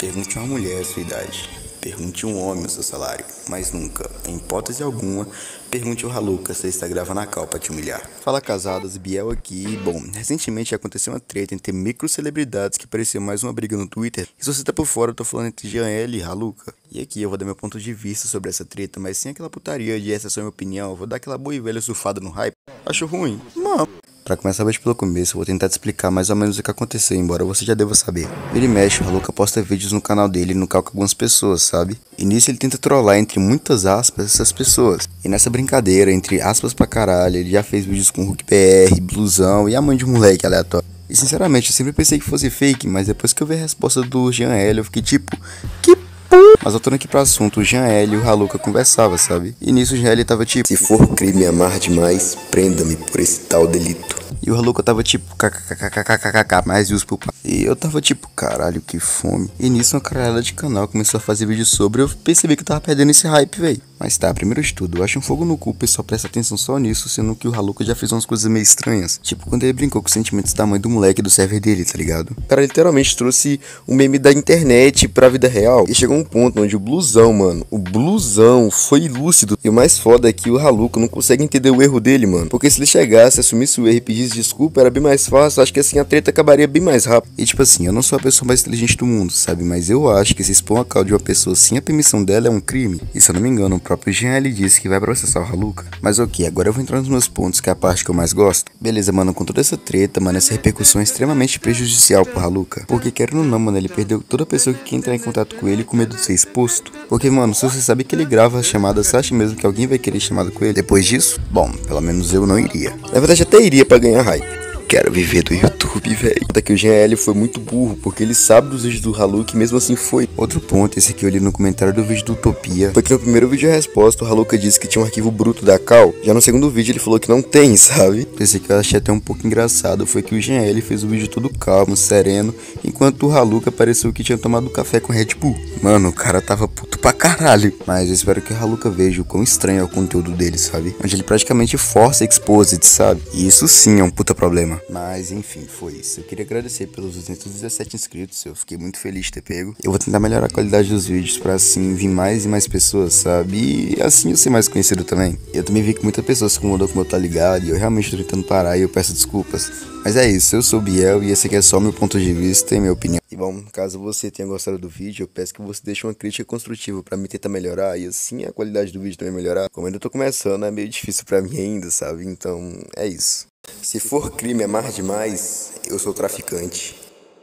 Pergunte a uma mulher a sua idade. Pergunte a um homem o seu salário. Mas nunca, em hipótese alguma, pergunte ao Haluca se ele está gravando a cal pra te humilhar. Fala casadas, Biel aqui. Bom, recentemente aconteceu uma treta entre microcelebridades que parecia mais uma briga no Twitter. E se você tá por fora, eu tô falando entre Jean-L e Haluca. E aqui eu vou dar meu ponto de vista sobre essa treta, mas sem aquela putaria de essa é só minha opinião. Eu vou dar aquela boa e velha surfada no hype. Acho ruim? Não. Pra começar bem pelo começo, eu vou tentar te explicar mais ou menos o que aconteceu, embora você já deva saber. Ele mexe, o Haluca posta vídeos no canal dele no qual com algumas pessoas, sabe? E nisso ele tenta trollar, entre muitas aspas, essas pessoas. E nessa brincadeira, entre aspas pra caralho, ele já fez vídeos com Hulk PR, Blusão e a mãe de um moleque aleatório. E sinceramente, eu sempre pensei que fosse fake, mas depois que eu vi a resposta do Jean-L, eu fiquei tipo, que mas voltando aqui pro assunto, o Jean-L e o Haluca conversava, sabe? E nisso o Jean-L tava tipo, se for crime amar demais, prenda-me por esse tal delito. E o Haluca tava tipo, kkkkkkkk, mais views pro pai. E eu tava tipo, caralho, que fome. E nisso uma caralhada de canal começou a fazer vídeo sobre, eu percebi que eu tava perdendo esse hype, véi. Mas tá, primeiro de tudo, eu acho um fogo no cu, o pessoal presta atenção só nisso, sendo que o Haluca já fez umas coisas meio estranhas. Tipo, quando ele brincou com os sentimentos da mãe do moleque do server dele, tá ligado? O cara literalmente trouxe um meme da internet pra vida real. E chegou um ponto onde o Blusão, mano, o Blusão foi lúcido. E o mais foda é que o Haluca não consegue entender o erro dele, mano. Porque se ele chegasse, assumisse o erro e pedisse desculpa, era bem mais fácil. Acho que assim a treta acabaria bem mais rápido. E tipo assim, eu não sou a pessoa mais inteligente do mundo, sabe? Mas eu acho que se expor a causa de uma pessoa sem a permissão dela é um crime. E se eu não me engano, o próprio Jean-L disse que vai processar o Haluca. Mas ok, agora eu vou entrar nos meus pontos, que é a parte que eu mais gosto. Beleza, mano, com toda essa treta, mano, essa repercussão é extremamente prejudicial pro Haluca. Porque querendo ou não, mano, ele perdeu toda pessoa que quer entrar em contato com ele com medo de ser exposto. Porque, mano, se você sabe que ele grava a chamada, você acha mesmo que alguém vai querer chamada com ele depois disso? Bom, pelo menos eu não iria. Na verdade, até iria pra ganhar hype. Quero viver do YouTube, velho. Até que o Jean-L foi muito burro, porque ele sabe dos vídeos do Haluca e mesmo assim foi. Outro ponto, esse aqui eu li no comentário do vídeo do Utopia, foi que no primeiro vídeo a resposta, o Haluca disse que tinha um arquivo bruto da cal. Já no segundo vídeo ele falou que não tem, sabe? Esse aqui eu achei até um pouco engraçado, foi que o Jean-L fez o vídeo todo calmo, sereno, enquanto o Haluca pareceu que tinha tomado café com Red Bull. Mano, o cara tava puto pra caralho. Mas eu espero que o Haluca veja o quão estranho é o conteúdo dele, sabe? Onde ele praticamente força exposit, sabe? E isso sim é um puta problema. Mas enfim, foi isso. Eu queria agradecer pelos 217 inscritos. Eu fiquei muito feliz de ter pego. Eu vou tentar melhorar a qualidade dos vídeos pra assim vir mais e mais pessoas, sabe? E assim eu ser mais conhecido também. Eu também vi que muita pessoa se incomodou com o meu tá ligado. E eu realmente tô tentando parar e eu peço desculpas. Mas é isso, eu sou o Biel e esse aqui é só meu ponto de vista e minha opinião. E bom, caso você tenha gostado do vídeo, eu peço que você deixe uma crítica construtiva pra me tentar melhorar. E assim a qualidade do vídeo também melhorar. Como eu ainda tô começando, é meio difícil pra mim ainda, sabe? Então é isso. Se for crime amar demais, eu sou traficante.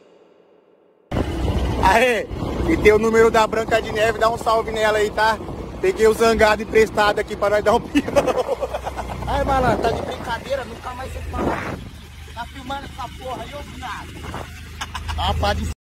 Aê, e tem o número da Branca de Neve, dá um salve nela aí, tá? Peguei o zangado emprestado aqui pra nós dar um pião. Aí, malandro, tá de brincadeira? Nunca mais você fala. Tá filmando essa porra aí, ô nada. Rapaz,